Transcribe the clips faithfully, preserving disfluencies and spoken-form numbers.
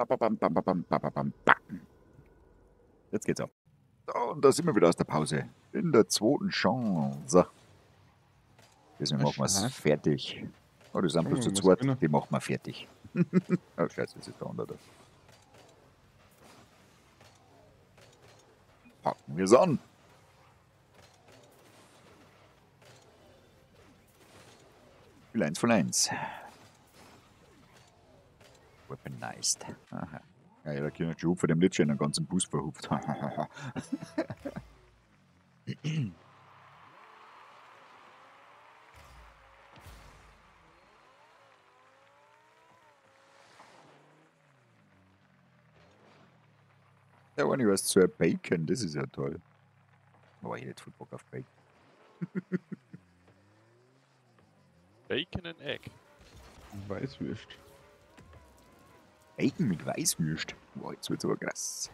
Bam, bam, bam, bam, bam, bam. Jetzt geht's ab. Und da sind wir wieder aus der Pause. In der zweiten Chance. Deswegen machen wir es fertig. Oh, die sind bloß zu zweit, die machen wir fertig. Oh, scheiße, jetzt ist der andere da. Packen wir es an. Spiel eins von eins. Weaponized. Aha. Ja, der Kind hat schon vor dem Lied schon einen ganzen Bus verhupft. Ja, wenn ich weiß, so ein Bacon, das ist ja toll. Aber ich hätte voll Bock auf Bacon. Bacon and Egg. Weißwürst. Bacon mit Weißwürst. Boah, jetzt wird's aber krass.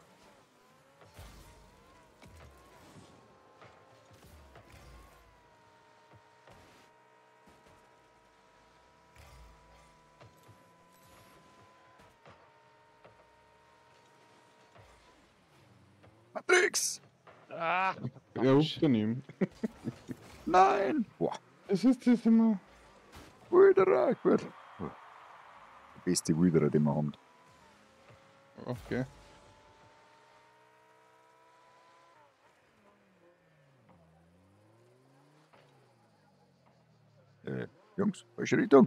Matrix! Ah! Ja, ruft daneben. Nein! Boah, Es ist das immer. Wilderer, gut. Der beste Wilderer, den wir haben. Okay. Äh, Jungs, falsche Richtung.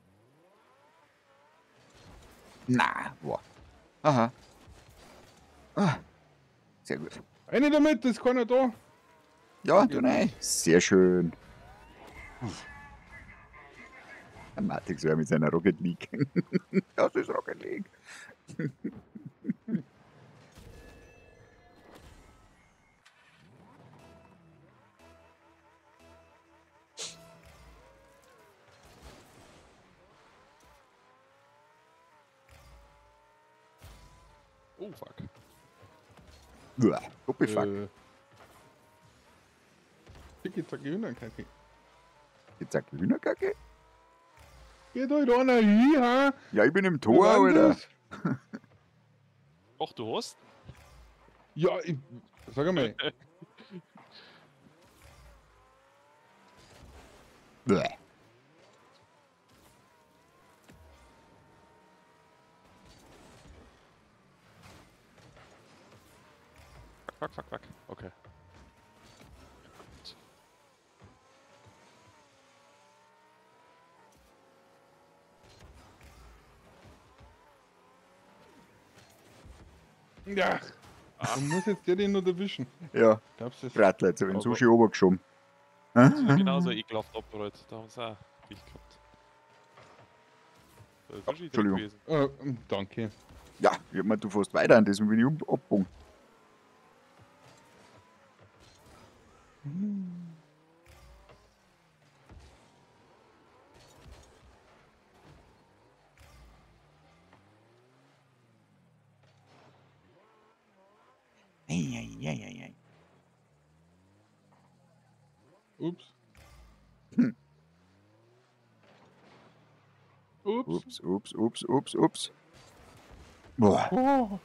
Na, boah. Aha. Ah, sehr gut. Eine damit, ist keiner da. Ja, du nein. Sehr schön. Der Matrix wäre mit seiner Rocket League. Das ist Rocket League. Oh, fuck. Uah, Doppelfuck. Äh. Tiki-Taki Hühnerkacke. Jetzt sagt Hühnerkacke? Geht euch da einer hin, ha? Ja, ich bin im Wer Tor, war denn Alter. das? Ach, du hast? Ja, ich. Sag mal. Uah. Fuck, fuck, fuck. Okay. Ja. Du musst jetzt der den nur erwischen. Ja, Glaubst du das? Brattler, jetzt habe ich den Aber- Sushi obergeschoben. Das ist genauso ekelhaft abgerollt. Da haben sie auch dich gehabt. Da ist Oh, Sushi drin Entschuldigung. gewesen. Äh, danke. Ja, ich hab mir du fährst weiter an, deswegen bin ich um- abgebogen. Eieieiei. Ups. Hm. Ups. Ups, ups, ups, ups, ups. Boah. Oh.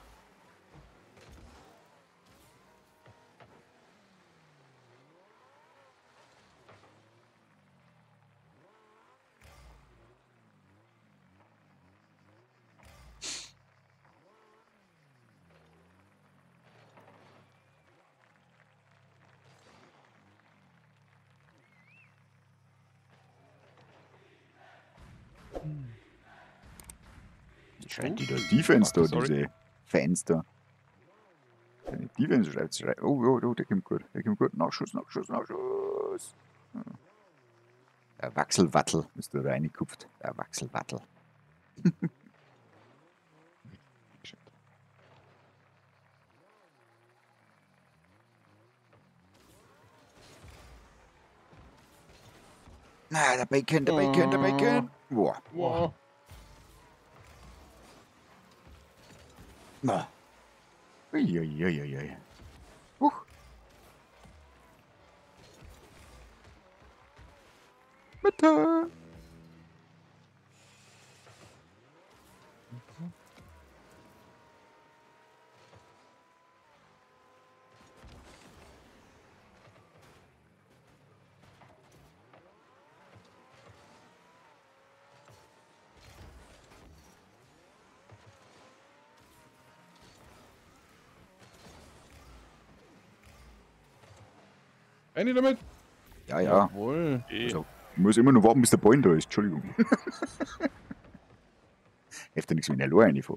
Scheint die da Defense da, Sorry. diese Fans da. Eine Defense schreibt sie rein. Oh, oh, oh, der kommt gut. Der kommt gut. Nachschuss, Nachschuss, Nachschuss. Ja. Der Wachselwattel ist da reingekupft. Der Wachselwattel. Na, der Bacon, der Bacon, der Bacon. Boah. Wow. Na. Uiuiuiui. Huch. Bitte. Eine damit! Ja, ja. Jawohl. Eh. Also, ich muss immer noch warten, bis der Ball da ist. Entschuldigung. Hilft ja nichts, wenn ich allein reinfahre.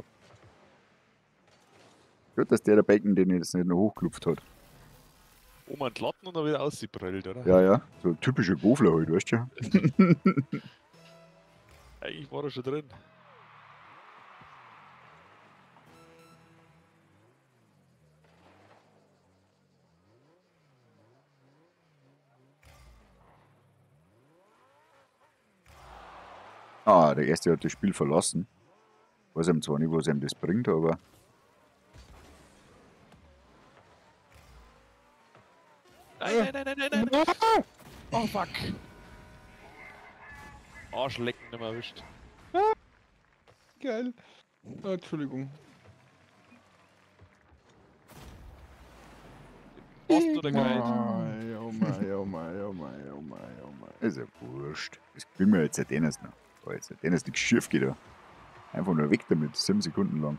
Gut, dass der der Becken den jetzt nicht noch hochgelupft hat. Oben an die Latten und dann wieder ausgeprellt, oder? Ja, ja. So ein typischer Gofler halt, weißt du ja. Eigentlich war er schon drin. Ah, der erste hat das Spiel verlassen. Weiß ihm zwar nicht, was ihm das bringt, aber. Nein, nein, nein, nein, nein, nein! Oh fuck! Arschlecken nicht mehr erwischt. Geil. Oh, Entschuldigung. Ost oder Kreis? Mei, oh mei, oh mei, oh mei, oh mei, oh mei. Ist ja wurscht. Das spielen wir jetzt seit Tennis noch. Da jetzt seit Tennis nichts schief geht da. Einfach nur weg damit, sieben Sekunden lang.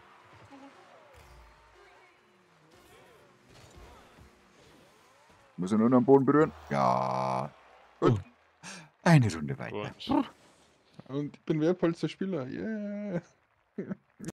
Muss er nur noch am Boden berühren? Ja. Gut. Eine Runde weiter. Gut. Und ich bin wertvollster Spieler. Yeah.